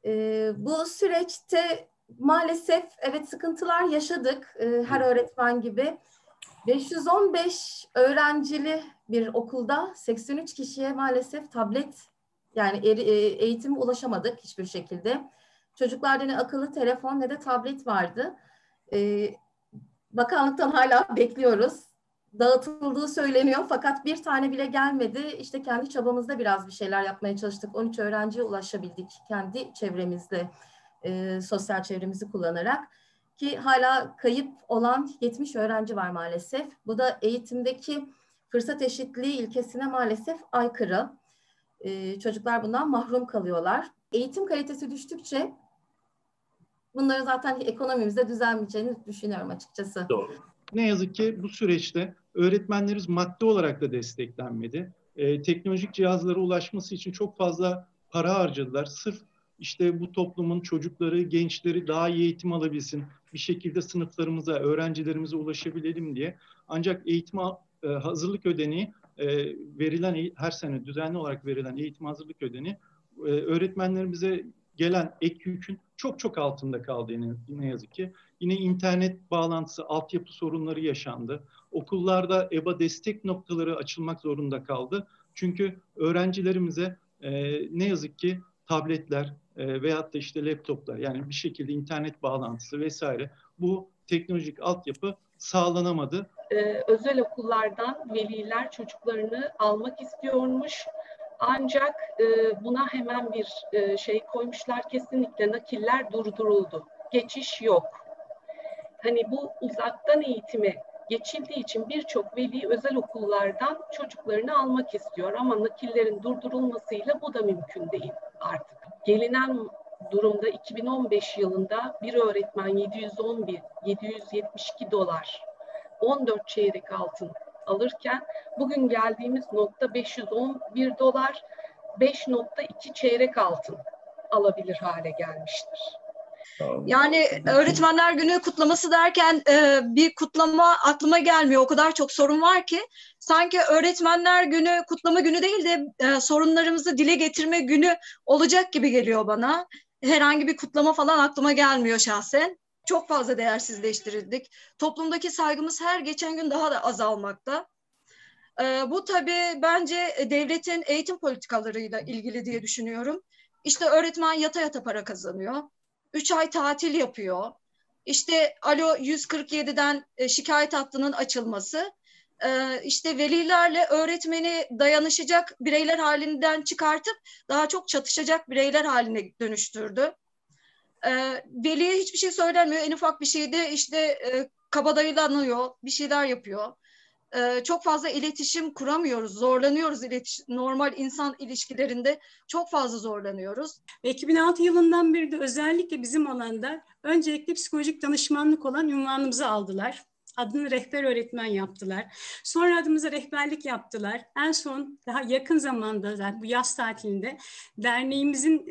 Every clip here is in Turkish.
Bu süreçte maalesef evet sıkıntılar yaşadık her öğretmen gibi. 515 öğrencili bir okulda 83 kişiye maalesef tablet yani eğitime ulaşamadık hiçbir şekilde. Çocuklarda ne akıllı telefon ne de tablet vardı. Bakanlıktan hala bekliyoruz. Dağıtıldığı söyleniyor fakat bir tane bile gelmedi. İşte kendi çabamızda biraz bir şeyler yapmaya çalıştık. 13 öğrenciye ulaşabildik kendi çevremizde, sosyal çevremizi kullanarak. Ki hala kayıp olan 70 öğrenci var maalesef. Bu da eğitimdeki fırsat eşitliği ilkesine maalesef aykırı. Çocuklar bundan mahrum kalıyorlar. Eğitim kalitesi düştükçe bunları zaten ekonomimizde düzelmeyeceğini düşünüyorum açıkçası. Doğru. Ne yazık ki bu süreçte öğretmenlerimiz maddi olarak da desteklenmedi. Teknolojik cihazlara ulaşması için çok fazla para harcadılar. Sırf işte bu toplumun çocukları, gençleri daha iyi eğitim alabilsin, bir şekilde sınıflarımıza, öğrencilerimize ulaşabilelim diye. Ancak eğitim hazırlık ödeneği verilen, her sene düzenli olarak verilen eğitim hazırlık ödeneği öğretmenlerimize gelen ek yükün çok çok altında kaldı ne yazık ki. Yine internet bağlantısı, altyapı sorunları yaşandı. Okullarda EBA destek noktaları açılmak zorunda kaldı. Çünkü öğrencilerimize ne yazık ki tabletler veyahut da işte laptoplar, yani bir şekilde internet bağlantısı vesaire, bu teknolojik altyapı sağlanamadı. Özel okullardan veliler çocuklarını almak istiyormuş. Ancak buna hemen bir şey koymuşlar, kesinlikle nakiller durduruldu. Geçiş yok. Hani bu uzaktan eğitime geçildiği için birçok veli özel okullardan çocuklarını almak istiyor ama nakillerin durdurulmasıyla bu da mümkün değil artık. Gelinen durumda 2015 yılında bir öğretmen 772 dolar 14 çeyrek altın alırken bugün geldiğimiz nokta 511 dolar 5,2 çeyrek altın alabilir hale gelmiştir. Yani Öğretmenler Günü kutlaması derken bir kutlama aklıma gelmiyor. O kadar çok sorun var ki sanki Öğretmenler Günü kutlama günü değil de sorunlarımızı dile getirme günü olacak gibi geliyor bana. Herhangi bir kutlama falan aklıma gelmiyor şahsen. Çok fazla değersizleştirildik. Toplumdaki saygımız her geçen gün daha da azalmakta. Bu tabii bence devletin eğitim politikalarıyla ilgili diye düşünüyorum. İşte öğretmen yata yata para kazanıyor. 3 ay tatil yapıyor. İşte Alo 147'den şikayet hattının açılması, işte velilerle öğretmeni dayanışacak bireyler halinden çıkartıp daha çok çatışacak bireyler haline dönüştürdü. Veliye hiçbir şey söylenmiyor. En ufak bir şeyde işte kabadayılanıyor, bir şeyler yapıyor. Çok fazla iletişim kuramıyoruz, zorlanıyoruz normal insan ilişkilerinde çok fazla zorlanıyoruz. 2006 yılından beri de özellikle bizim alanda öncelikle psikolojik danışmanlık olan ünvanımızı aldılar. Adını rehber öğretmen yaptılar. Sonra adımıza rehberlik yaptılar. En son daha yakın zamanda bu yaz tatilinde derneğimizin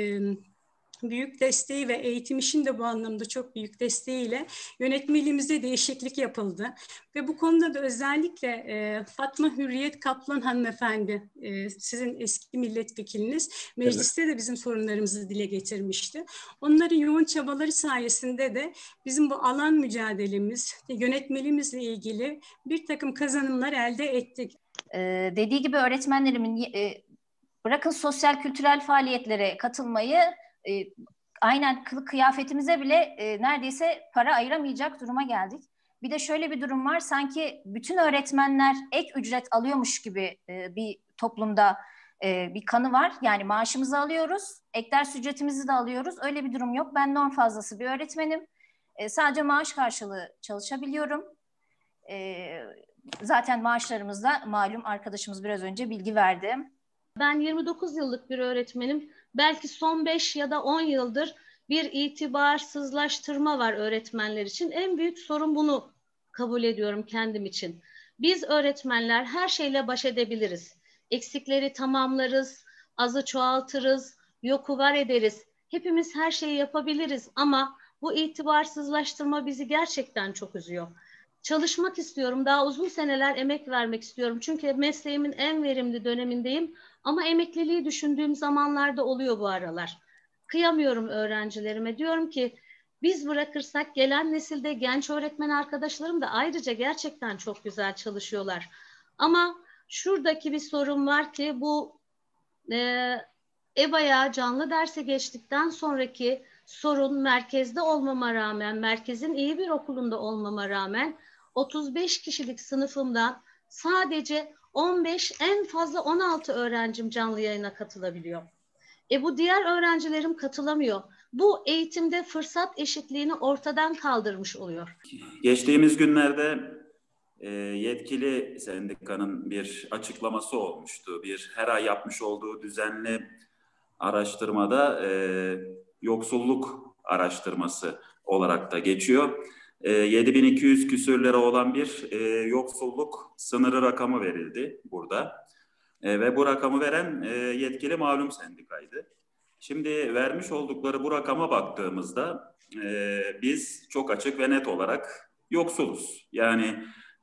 büyük desteği ve eğitim işin de bu anlamda çok büyük desteğiyle yönetmeliğimizde değişiklik yapıldı. Ve bu konuda da özellikle Fatma Hürriyet Kaplan hanımefendi, sizin eski milletvekiliniz, mecliste de bizim sorunlarımızı dile getirmişti. Onların yoğun çabaları sayesinde de bizim bu alan mücadelemiz, yönetmeliğimizle ilgili bir takım kazanımlar elde ettik. Dediği gibi öğretmenlerimin bırakın sosyal kültürel faaliyetlere katılmayı, aynen kılık kıyafetimize bile neredeyse para ayıramayacak duruma geldik. Bir de şöyle bir durum var, sanki bütün öğretmenler ek ücret alıyormuş gibi bir toplumda bir kanı var. Yani maaşımızı alıyoruz, ek ders ücretimizi de alıyoruz. Öyle bir durum yok. Ben norm fazlası bir öğretmenim. Sadece maaş karşılığı çalışabiliyorum. Zaten maaşlarımız da malum, arkadaşımız biraz önce bilgi verdi. Ben 29 yıllık bir öğretmenim. Belki son 5 ya da 10 yıldır bir itibarsızlaştırma var öğretmenler için. En büyük sorun, bunu kabul ediyorum kendim için. Biz öğretmenler her şeyle baş edebiliriz. Eksikleri tamamlarız, azı çoğaltırız, yoku var ederiz. Hepimiz her şeyi yapabiliriz ama bu itibarsızlaştırma bizi gerçekten çok üzüyor. Çalışmak istiyorum, daha uzun seneler emek vermek istiyorum. Çünkü mesleğimin en verimli dönemindeyim. Ama emekliliği düşündüğüm zamanlarda oluyor bu aralar. kıyamıyorum öğrencilerime. Diyorum ki biz bırakırsak gelen nesilde genç öğretmen arkadaşlarım da ayrıca gerçekten çok güzel çalışıyorlar. Ama şuradaki bir sorun var ki bu EBA'ya canlı derse geçtikten sonraki sorun merkezde olmama rağmen, merkezin iyi bir okulunda olmama rağmen 35 kişilik sınıfımdan sadece 15, en fazla 16 öğrencim canlı yayına katılabiliyor. Bu diğer öğrencilerim katılamıyor. Bu eğitimde fırsat eşitliğini ortadan kaldırmış oluyor. Geçtiğimiz günlerde yetkili sendikanın bir açıklaması olmuştu. Her ay yapmış olduğu düzenli araştırmada yoksulluk araştırması olarak da geçiyor. 7.200 küsür lira olan bir yoksulluk sınırı rakamı verildi burada. Ve bu rakamı veren yetkili malum sendikaydı. Şimdi vermiş oldukları bu rakama baktığımızda biz çok açık ve net olarak yoksuluz. Yani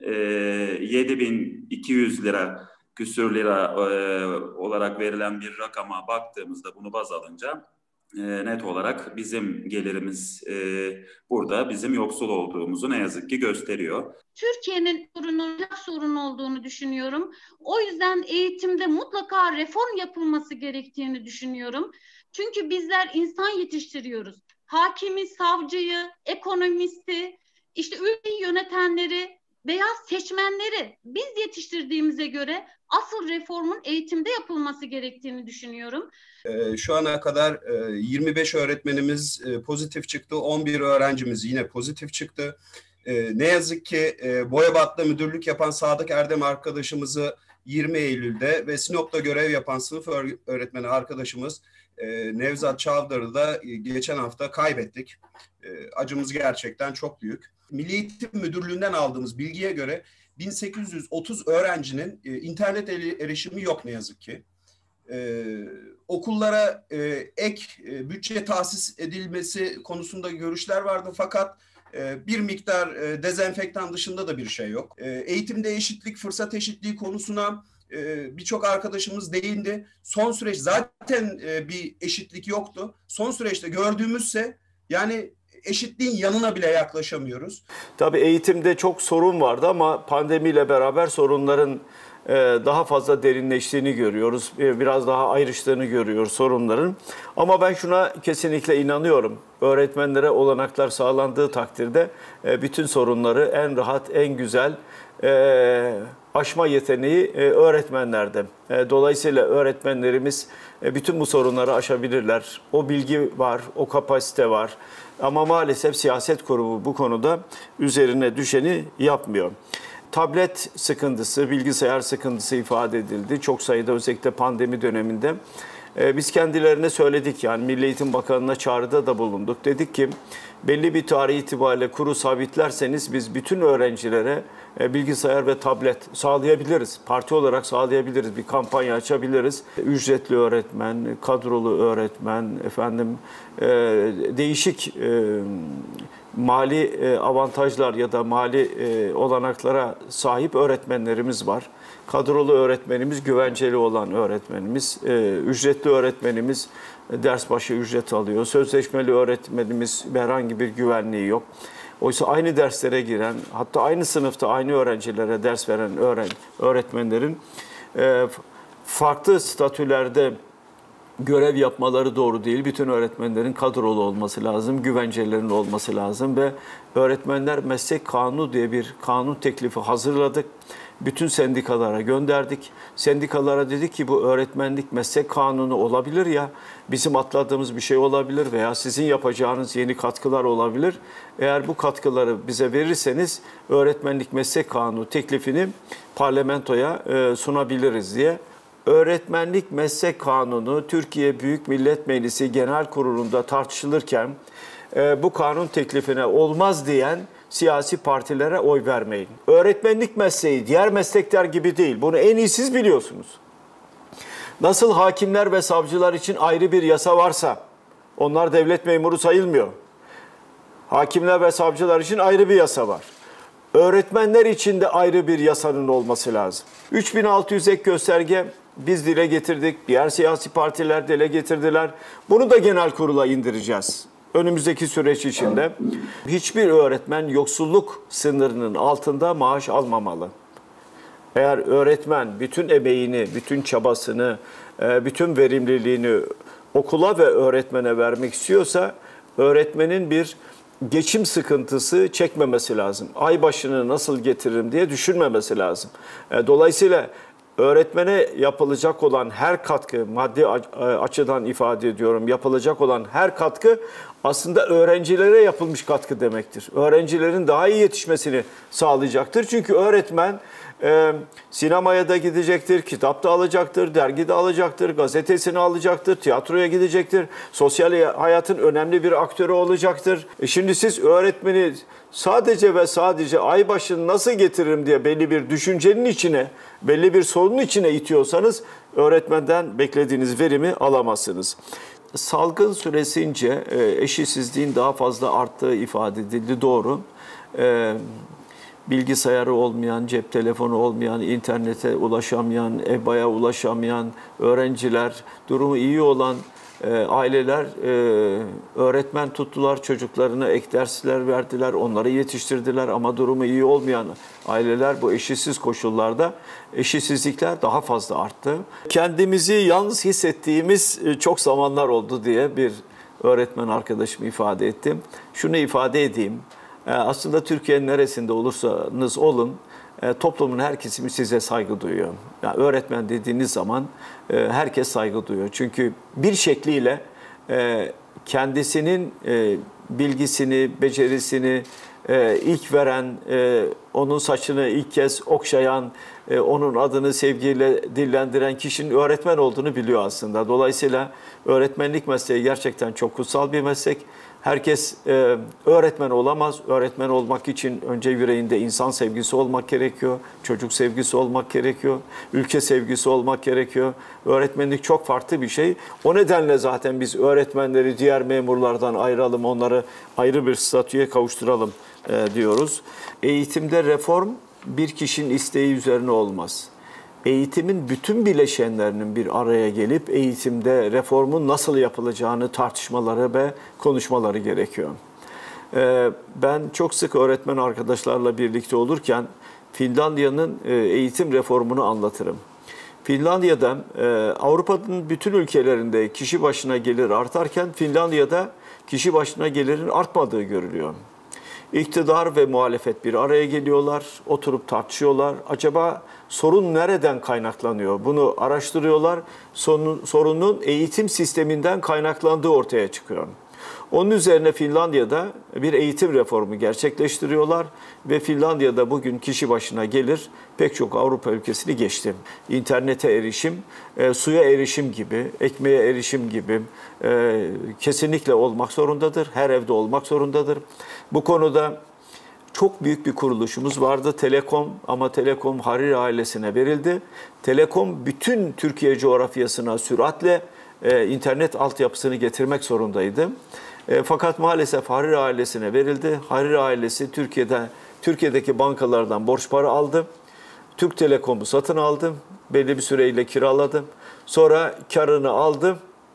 7.200 lira küsür lira olarak verilen bir rakama baktığımızda bunu baz alınca net olarak bizim gelirimiz burada bizim yoksul olduğumuzu ne yazık ki gösteriyor. Türkiye'nin sorun olduğunu düşünüyorum. O yüzden eğitimde mutlaka reform yapılması gerektiğini düşünüyorum. Çünkü bizler insan yetiştiriyoruz. Hakimi, savcıyı, ekonomisti, işte ülkeyi yönetenleri veya seçmenleri biz yetiştirdiğimize göre asıl reformun eğitimde yapılması gerektiğini düşünüyorum. Şu ana kadar 25 öğretmenimiz pozitif çıktı, 11 öğrencimiz yine pozitif çıktı. Ne yazık ki Boyabat'ta müdürlük yapan Sadık Erdem arkadaşımızı 20 Eylül'de ve Sinop'ta görev yapan sınıf öğretmeni arkadaşımız Nevzat Çavdar'ı da geçen hafta kaybettik. Acımız gerçekten çok büyük. Milli Eğitim Müdürlüğü'nden aldığımız bilgiye göre 1830 öğrencinin internet erişimi yok ne yazık ki. Okullara ek bütçe tahsis edilmesi konusunda görüşler vardı fakat bir miktar dezenfektan dışında da bir şey yok. Eğitimde eşitlik, fırsat eşitliği konusuna birçok arkadaşımız değindi. Son süreç zaten bir eşitlik yoktu. Son süreçte gördüğümüzse yani eşitliğin yanına bile yaklaşamıyoruz. Tabii eğitimde çok sorun vardı ama pandemiyle beraber sorunların daha fazla derinleştiğini görüyoruz. Biraz daha ayrıştığını görüyoruz sorunların. Ama ben şuna kesinlikle inanıyorum. Öğretmenlere olanaklar sağlandığı takdirde bütün sorunları en rahat, en güzel aşma yeteneği öğretmenlerde. Dolayısıyla öğretmenlerimiz bütün bu sorunları aşabilirler. O bilgi var, o kapasite var. Ama maalesef siyaset kurumu bu konuda üzerine düşeni yapmıyor. Tablet sıkıntısı, bilgisayar sıkıntısı ifade edildi. Çok sayıda özellikle pandemi döneminde. Biz kendilerine söyledik, yani Milli Eğitim Bakanı'na çağrıda da bulunduk. Dedik ki belli bir tarih itibariyle kuru sabitlerseniz biz bütün öğrencilere bilgisayar ve tablet sağlayabiliriz. Parti olarak sağlayabiliriz. Bir kampanya açabiliriz. Ücretli öğretmen, kadrolu öğretmen, değişik mali avantajlar ya da mali olanaklara sahip öğretmenlerimiz var. Kadrolu öğretmenimiz, güvenceli olan öğretmenimiz, ücretli öğretmenimiz ders başı ücret alıyor. Sözleşmeli öğretmenimiz herhangi bir güvenliği yok. Oysa aynı derslere giren, hatta aynı sınıfta aynı öğrencilere ders veren öğretmenlerin farklı statülerde görev yapmaları doğru değil. Bütün öğretmenlerin kadrolu olması lazım, güvencelerin olması lazım ve öğretmenler meslek kanunu diye bir kanun teklifi hazırladık. Bütün sendikalara gönderdik. Sendikalara dedik ki bu öğretmenlik meslek kanunu olabilir ya, bizim atladığımız bir şey olabilir veya sizin yapacağınız yeni katkılar olabilir. Eğer bu katkıları bize verirseniz öğretmenlik meslek kanunu teklifini parlamentoya sunabiliriz diye. Öğretmenlik meslek kanunu Türkiye Büyük Millet Meclisi Genel Kurulu'nda tartışılırken bu kanun teklifine olmaz diyen siyasi partilere oy vermeyin. Öğretmenlik mesleği diğer meslekler gibi değil. Bunu en iyi siz biliyorsunuz. Nasıl hakimler ve savcılar için ayrı bir yasa varsa, onlar devlet memuru sayılmıyor. Hakimler ve savcılar için ayrı bir yasa var. Öğretmenler için de ayrı bir yasanın olması lazım. 3600 ek gösterge Biz dile getirdik, diğer siyasi partiler dile getirdiler. Bunu da genel kurula indireceğiz. Önümüzdeki süreç içinde hiçbir öğretmen yoksulluk sınırının altında maaş almamalı. Eğer öğretmen bütün emeğini, bütün çabasını, bütün verimliliğini okula ve öğretmene vermek istiyorsa öğretmenin bir geçim sıkıntısı çekmemesi lazım. Ay başını nasıl getiririm diye düşünmemesi lazım. Dolayısıyla öğretmene yapılacak olan her katkı, maddi açıdan ifade ediyorum, yapılacak olan her katkı aslında öğrencilere yapılmış katkı demektir. Öğrencilerin daha iyi yetişmesini sağlayacaktır. Çünkü öğretmen sinemaya da gidecektir, kitap da alacaktır, dergi de alacaktır, gazetesini alacaktır, tiyatroya gidecektir, sosyal hayatın önemli bir aktörü olacaktır. Şimdi siz öğretmeni sadece ve sadece ay başını nasıl getiririm diye belli bir düşüncenin içine, belli bir sorunun içine itiyorsanız öğretmenden beklediğiniz verimi alamazsınız. Salgın süresince eşitsizliğin daha fazla arttığı ifade edildi, doğru. Bilgisayarı olmayan, cep telefonu olmayan, internete ulaşamayan, EBA'ya ulaşamayan öğrenciler, durumu iyi olan aileler öğretmen tuttular, çocuklarına ek dersler verdiler, onları yetiştirdiler ama durumu iyi olmayan aileler bu eşitsiz koşullarda eşitsizlikler daha fazla arttı. Kendimizi yalnız hissettiğimiz çok zamanlar oldu diye bir öğretmen arkadaşım ifade ettim. Şunu ifade edeyim. Aslında Türkiye'nin neresinde olursanız olun, toplumun her kesimi size saygı duyuyor. Yani öğretmen dediğiniz zaman herkes saygı duyuyor. Çünkü bir şekliyle kendisinin bilgisini, becerisini ilk veren, onun saçını ilk kez okşayan, onun adını sevgiyle dillendiren kişinin öğretmen olduğunu biliyor aslında. Dolayısıyla öğretmenlik mesleği gerçekten çok kutsal bir meslek. Herkes öğretmen olamaz. Öğretmen olmak için önce yüreğinde insan sevgisi olmak gerekiyor. Çocuk sevgisi olmak gerekiyor. Ülke sevgisi olmak gerekiyor. Öğretmenlik çok farklı bir şey. O nedenle zaten biz öğretmenleri diğer memurlardan ayıralım, onları ayrı bir statüye kavuşturalım diyoruz. Eğitimde reform bir kişinin isteği üzerine olmaz. Eğitimin bütün bileşenlerinin bir araya gelip eğitimde reformun nasıl yapılacağını tartışmaları ve konuşmaları gerekiyor. Ben çok sık öğretmen arkadaşlarla birlikte olurken Finlandiya'nın eğitim reformunu anlatırım. Finlandiya'da Avrupa'nın bütün ülkelerinde kişi başına gelir artarken Finlandiya'da kişi başına gelirin artmadığı görülüyor. İktidar ve muhalefet bir araya geliyorlar, oturup tartışıyorlar. Acaba sorun nereden kaynaklanıyor? Bunu araştırıyorlar. Sorunun eğitim sisteminden kaynaklandığı ortaya çıkıyor. Onun üzerine Finlandiya'da bir eğitim reformu gerçekleştiriyorlar ve Finlandiya'da bugün kişi başına gelir pek çok Avrupa ülkesini geçti. İnternete erişim, suya erişim gibi, ekmeğe erişim gibi kesinlikle olmak zorundadır. Her evde olmak zorundadır. Bu konuda çok büyük bir kuruluşumuz vardı, Telekom, ama Telekom Hariri ailesine verildi. Telekom bütün Türkiye coğrafyasına süratle internet altyapısını getirmek zorundaydı. Fakat maalesef Hariri ailesine verildi. Hariri ailesi Türkiye'deki bankalardan borç para aldı. Türk Telekom'u satın aldı. Belli bir süreyle kiraladı. Sonra karını aldı.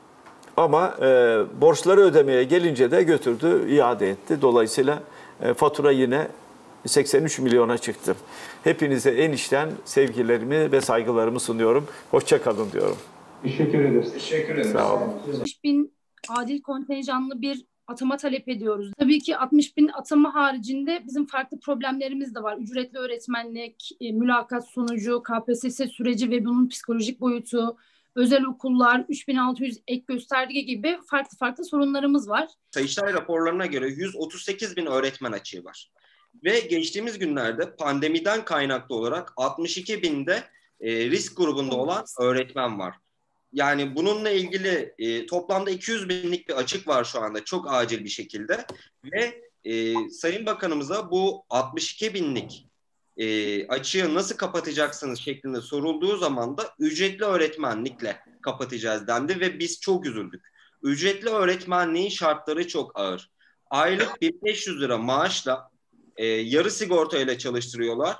Ama borçları ödemeye gelince de götürdü, iade etti. Dolayısıyla fatura yine 83 milyona çıktı. Hepinize en içten sevgilerimi ve saygılarımı sunuyorum. Hoşça kalın diyorum. Teşekkür ederiz. Teşekkür ederiz. Sağ olun. 60.000 adil kontenjanlı bir atama talep ediyoruz. Tabii ki 60.000 atama haricinde bizim farklı problemlerimiz de var. Ücretli öğretmenlik, mülakat sonucu, KPSS süreci ve bunun psikolojik boyutu, özel okullar, 3600 ek gösterge gibi farklı sorunlarımız var. Sayıştay raporlarına göre 138.000 öğretmen açığı var. Ve geçtiğimiz günlerde pandemiden kaynaklı olarak 62.000'de risk grubunda olan öğretmen var. Yani bununla ilgili toplamda 200.000'lik bir açık var şu anda çok acil bir şekilde. Ve Sayın Bakanımıza bu 62.000'lik açığı nasıl kapatacaksınız şeklinde sorulduğu zaman da ücretli öğretmenlikle kapatacağız dendi ve biz çok üzüldük. Ücretli öğretmenliğin şartları çok ağır. Aylık 1.500 lira maaşla yarı sigortayla çalıştırıyorlar.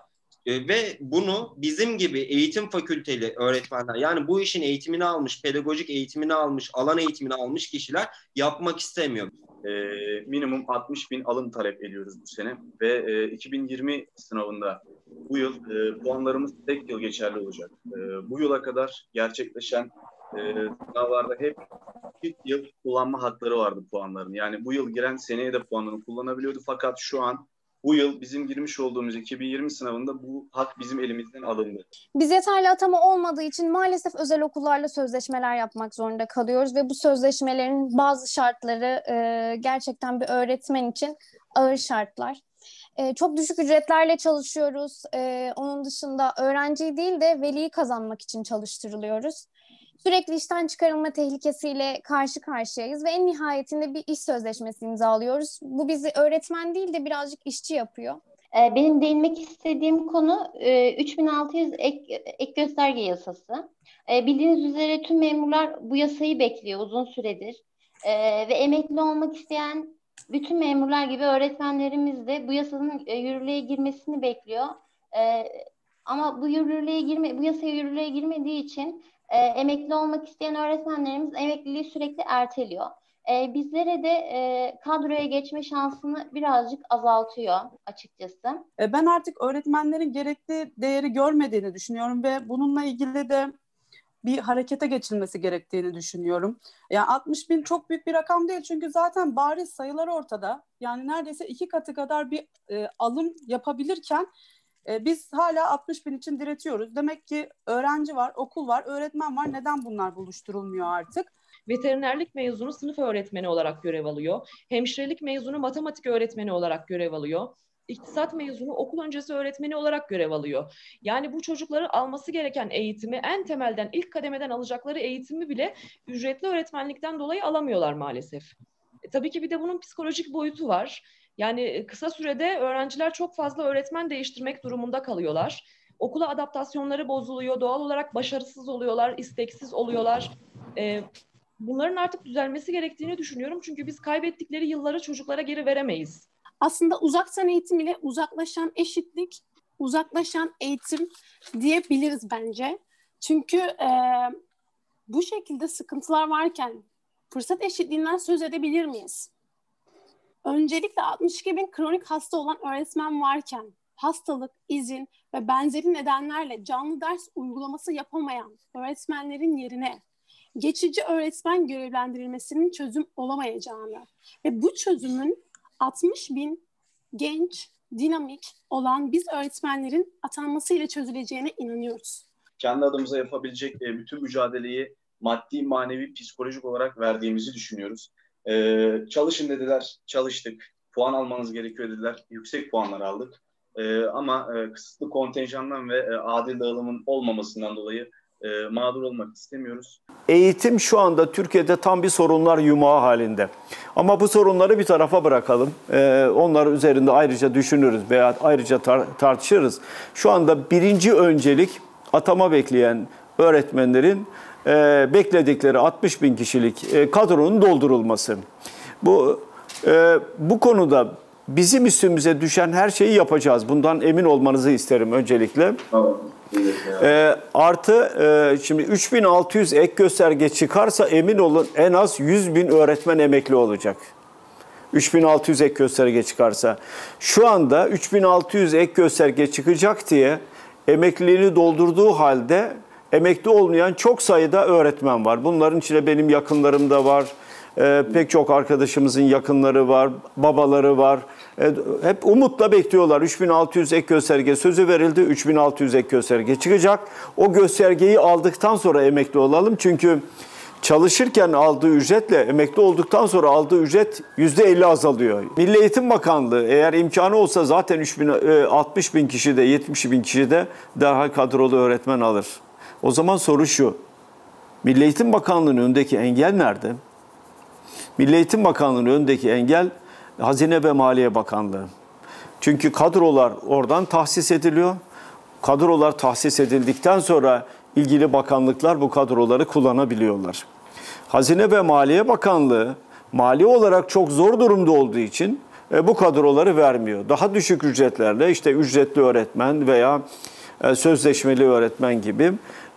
Ve bunu bizim gibi eğitim fakülteli öğretmenler, yani bu işin eğitimini almış, pedagojik eğitimini almış, alan eğitimini almış kişiler yapmak istemiyor. Minimum 60.000 alım talep ediyoruz bu sene ve 2020 sınavında bu yıl puanlarımız tek yıl geçerli olacak. Bu yıla kadar gerçekleşen sınavlarda hep ilk yıl kullanma hakları vardı puanların. Yani bu yıl giren seneye de puanını kullanabiliyordu, fakat şu an bu yıl bizim girmiş olduğumuz 2020 sınavında bu hak bizim elimizden alındı. Biz yeterli atama olmadığı için maalesef özel okullarla sözleşmeler yapmak zorunda kalıyoruz ve bu sözleşmelerin bazı şartları gerçekten bir öğretmen için ağır şartlar. Çok düşük ücretlerle çalışıyoruz. Onun dışında öğrenciyi değil de veliyi kazanmak için çalıştırılıyoruz. Sürekli işten çıkarılma tehlikesiyle karşı karşıyayız ve en nihayetinde bir iş sözleşmesi imzalıyoruz. Bu bizi öğretmen değil de birazcık işçi yapıyor. Benim değinmek istediğim konu 3600 ek gösterge yasası. Bildiğiniz üzere tüm memurlar bu yasayı bekliyor uzun süredir. Ve emekli olmak isteyen bütün memurlar gibi öğretmenlerimiz de bu yasanın yürürlüğe girmesini bekliyor. Ama bu yasaya yürürlüğe girmediği için emekli olmak isteyen öğretmenlerimiz emekliliği sürekli erteliyor. Bizlere de kadroya geçme şansını birazcık azaltıyor açıkçası. Ben artık öğretmenlerin gerekli değeri görmediğini düşünüyorum ve bununla ilgili de bir harekete geçilmesi gerektiğini düşünüyorum. Yani 60.000 çok büyük bir rakam değil, çünkü zaten bariz sayılar ortada. Yani neredeyse 2 katı kadar bir alım yapabilirken biz hala 60.000 için diretiyoruz. Demek ki öğrenci var, okul var, öğretmen var. Neden bunlar buluşturulmuyor artık? Veterinerlik mezunu sınıf öğretmeni olarak görev alıyor. Hemşirelik mezunu matematik öğretmeni olarak görev alıyor. İktisat mezunu okul öncesi öğretmeni olarak görev alıyor. Yani bu çocukları alması gereken eğitimi, en temelden, ilk kademeden alacakları eğitimi bile ücretli öğretmenlikten dolayı alamıyorlar maalesef. Tabii ki bir de bunun psikolojik boyutu var. Yani kısa sürede öğrenciler çok fazla öğretmen değiştirmek durumunda kalıyorlar. Okula adaptasyonları bozuluyor, doğal olarak başarısız oluyorlar, isteksiz oluyorlar. Bunların artık düzelmesi gerektiğini düşünüyorum. Çünkü biz kaybettikleri yılları çocuklara geri veremeyiz. Aslında uzaktan eğitim ile uzaklaşan eşitlik, uzaklaşan eğitim diyebiliriz bence. Çünkü bu şekilde sıkıntılar varken fırsat eşitliğinden söz edebilir miyiz? Öncelikle 62.000 kronik hasta olan öğretmen varken hastalık, izin ve benzeri nedenlerle canlı ders uygulaması yapamayan öğretmenlerin yerine geçici öğretmen görevlendirilmesinin çözüm olamayacağını ve bu çözümün 60.000 genç, dinamik olan biz öğretmenlerin atanmasıyla çözüleceğine inanıyoruz. Kendi adımıza yapabilecek bütün mücadeleyi maddi, manevi, psikolojik olarak verdiğimizi düşünüyoruz. Çalışın dediler, çalıştık. Puan almanız gerekiyor dediler. Yüksek puanlar aldık. Ama kısıtlı kontenjandan ve adil dağılımın olmamasından dolayı mağdur olmak istemiyoruz. Eğitim şu anda Türkiye'de tam bir sorunlar yumağı halinde. Ama bu sorunları bir tarafa bırakalım. Onlar üzerinde ayrıca düşünürüz veya ayrıca tartışırız. Şu anda birinci öncelik atama bekleyen öğretmenlerin bekledikleri 60.000 kişilik kadronun doldurulması. Bu konuda bizim üstümüze düşen her şeyi yapacağız. Bundan emin olmanızı isterim öncelikle. Şimdi 3600 ek gösterge çıkarsa emin olun en az 100.000 öğretmen emekli olacak. 3600 ek gösterge çıkarsa. Şu anda 3600 ek gösterge çıkacak diye emekliliğini doldurduğu halde emekli olmayan çok sayıda öğretmen var. Bunların içinde benim yakınlarım da var. Pek çok arkadaşımızın yakınları var, babaları var. Hep umutla bekliyorlar. 3600 ek gösterge sözü verildi. 3600 ek gösterge çıkacak. O göstergeyi aldıktan sonra emekli olalım. Çünkü çalışırken aldığı ücretle emekli olduktan sonra aldığı ücret %50 azalıyor. Milli Eğitim Bakanlığı eğer imkanı olsa zaten 60.000 kişi de 70.000 kişi de derhal kadrolu öğretmen alır. O zaman soru şu. Milli Eğitim Bakanlığı'nın önündeki engel nerede? Milli Eğitim Bakanlığı'nın önündeki engel Hazine ve Maliye Bakanlığı. Çünkü kadrolar oradan tahsis ediliyor. Kadrolar tahsis edildikten sonra ilgili bakanlıklar bu kadroları kullanabiliyorlar. Hazine ve Maliye Bakanlığı mali olarak çok zor durumda olduğu için bu kadroları vermiyor. Daha düşük ücretlerle işte ücretli öğretmen veya sözleşmeli öğretmen gibi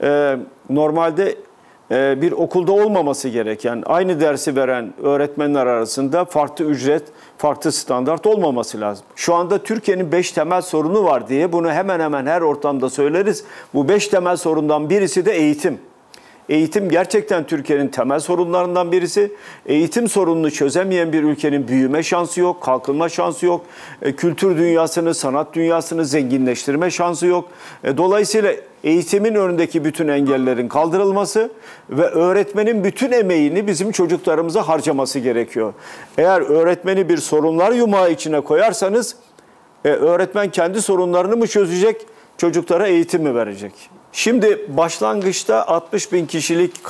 normalde bir okulda olmaması gereken, aynı dersi veren öğretmenler arasında farklı ücret, farklı standart olmaması lazım. Şu anda Türkiye'nin 5 temel sorunu var diye bunu hemen hemen her ortamda söyleriz. Bu 5 temel sorundan birisi de eğitim. Eğitim gerçekten Türkiye'nin temel sorunlarından birisi. Eğitim sorununu çözemeyen bir ülkenin büyüme şansı yok, kalkınma şansı yok. Kültür dünyasını, sanat dünyasını zenginleştirme şansı yok. Dolayısıyla eğitimin önündeki bütün engellerin kaldırılması ve öğretmenin bütün emeğini bizim çocuklarımıza harcaması gerekiyor. Eğer öğretmeni bir sorunlar yumağı içine koyarsanız öğretmen kendi sorunlarını mı çözecek, çocuklara eğitim mi verecek? Şimdi başlangıçta 60 bin kişilik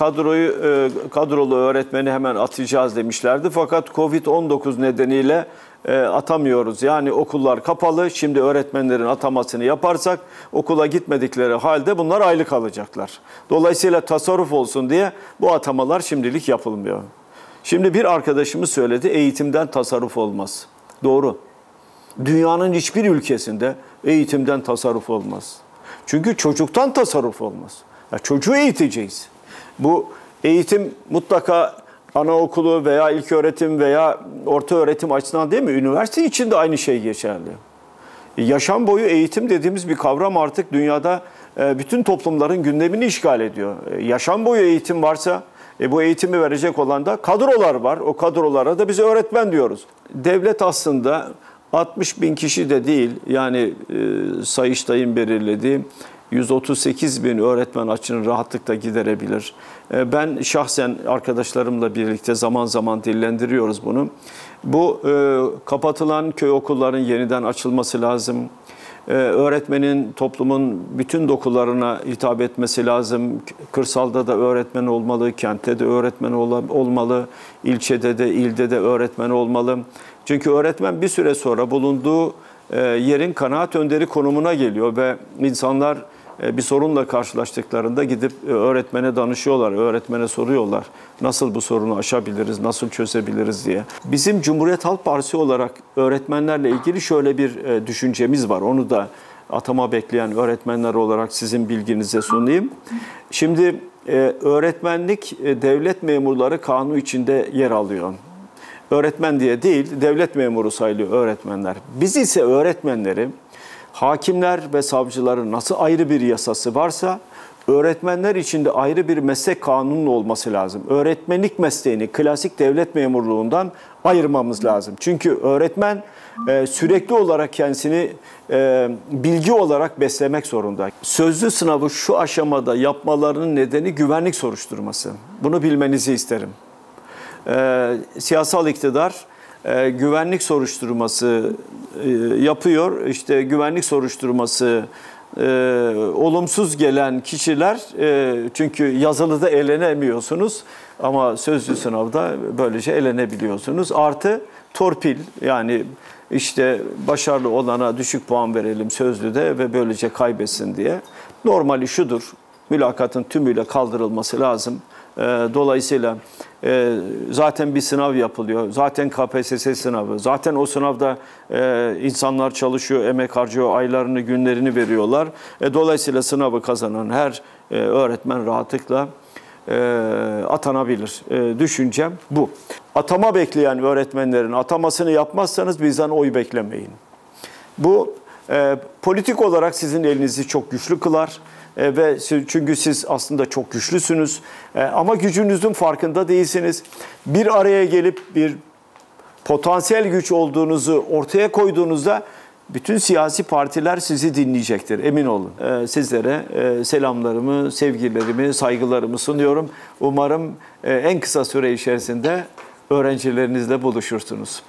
kadrolu öğretmeni hemen atacağız demişlerdi. Fakat Covid-19 nedeniyle atamıyoruz. Yani okullar kapalı. Şimdi öğretmenlerin atamasını yaparsak okula gitmedikleri halde bunlar aylık alacaklar. Dolayısıyla tasarruf olsun diye bu atamalar şimdilik yapılmıyor. Şimdi bir arkadaşımız söyledi, eğitimden tasarruf olmaz. Doğru. Dünyanın hiçbir ülkesinde eğitimden tasarruf olmaz. Çünkü çocuktan tasarruf olmaz. Ya çocuğu eğiteceğiz. Bu eğitim mutlaka anaokulu veya ilköğretim veya orta öğretim açısından değil mi? Üniversite için de aynı şey geçerli. Yaşam boyu eğitim dediğimiz bir kavram artık dünyada bütün toplumların gündemini işgal ediyor. Yaşam boyu eğitim varsa bu eğitimi verecek olan da kadrolar var. O kadrolara da biz öğretmen diyoruz. Devlet aslında 60 bin kişi de değil, yani Sayıştay'ın belirlediği 138 bin öğretmen açığını rahatlıkla giderebilir. Ben şahsen arkadaşlarımla birlikte zaman zaman dillendiriyoruz bunu. Bu kapatılan köy okulların yeniden açılması lazım. Öğretmenin toplumun bütün dokularına hitap etmesi lazım. Kırsalda da öğretmen olmalı, kentte de öğretmen olmalı, ilçede de, ilde de öğretmen olmalı. Çünkü öğretmen bir süre sonra bulunduğu yerin kanaat önderi konumuna geliyor ve insanlar bir sorunla karşılaştıklarında gidip öğretmene danışıyorlar, öğretmene soruyorlar. Nasıl bu sorunu aşabiliriz, nasıl çözebiliriz diye. Bizim Cumhuriyet Halk Partisi olarak öğretmenlerle ilgili şöyle bir düşüncemiz var. Onu da atama bekleyen öğretmenler olarak sizin bilginize sunayım. Şimdi öğretmenlik devlet memurları kanunu içinde yer alıyor. Öğretmen diye değil, devlet memuru sayılıyor öğretmenler. Biz ise öğretmenleri, hakimler ve savcıların nasıl ayrı bir yasası varsa, öğretmenler için de ayrı bir meslek kanunun olması lazım. Öğretmenlik mesleğini klasik devlet memurluğundan ayırmamız lazım. Çünkü öğretmen sürekli olarak kendisini bilgi olarak beslemek zorunda. Sözlü sınavı şu aşamada yapmalarının nedeni güvenlik soruşturması. Bunu bilmenizi isterim. Siyasal iktidar güvenlik soruşturması yapıyor. İşte güvenlik soruşturması olumsuz gelen kişiler, çünkü yazılıda elenemiyorsunuz ama sözlü sınavda böylece elenebiliyorsunuz. Artı torpil, yani işte başarılı olana düşük puan verelim sözlüde ve böylece kaybetsin diye. Normali şudur, mülakatın tümüyle kaldırılması lazım. Dolayısıyla zaten bir sınav yapılıyor. Zaten KPSS sınavı. Zaten o sınavda insanlar çalışıyor, emek harcıyor, aylarını, günlerini veriyorlar. Dolayısıyla sınavı kazanan her öğretmen rahatlıkla atanabilir. Düşüncem bu. Atama bekleyen öğretmenlerin atamasını yapmazsanız bizden oy beklemeyin. Bu politik olarak sizin elinizi çok güçlü kılar. Ve çünkü siz aslında çok güçlüsünüz ama gücünüzün farkında değilsiniz. Bir araya gelip bir potansiyel güç olduğunuzu ortaya koyduğunuzda bütün siyasi partiler sizi dinleyecektir, emin olun. Sizlere selamlarımı, sevgilerimi, saygılarımı sunuyorum. Umarım en kısa süre içerisinde öğrencilerinizle buluşursunuz.